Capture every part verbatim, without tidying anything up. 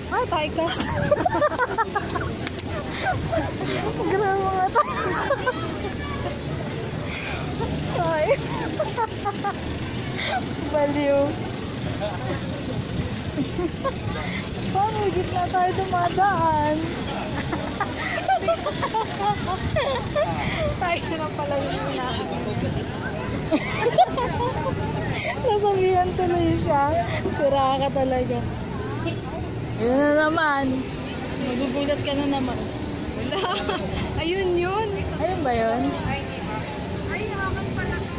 Ah, tayo ka. Grabe mga tayo. Ay. Baliw. Paano gitna tayo dumadaan? Tayo na pala yung hinahan. Nasabihan tuloy siya. Sira ka talaga. Yun na naman. Magugulat ka na naman. Wala. Ayun yun. Ayun ba yun? Ay, hawakan pala ko.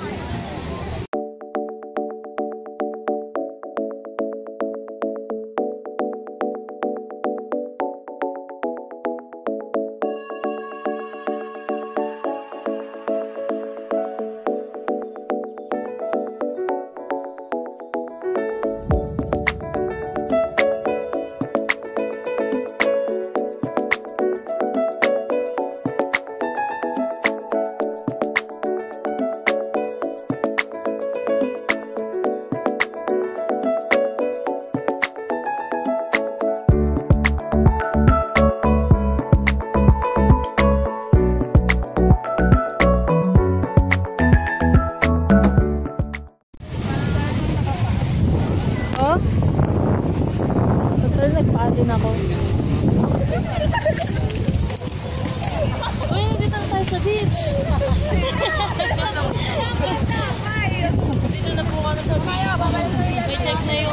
Nagpa-atin ako. Uy, dito na tayo sa beach. Dito na po kami sa beach. May check na yung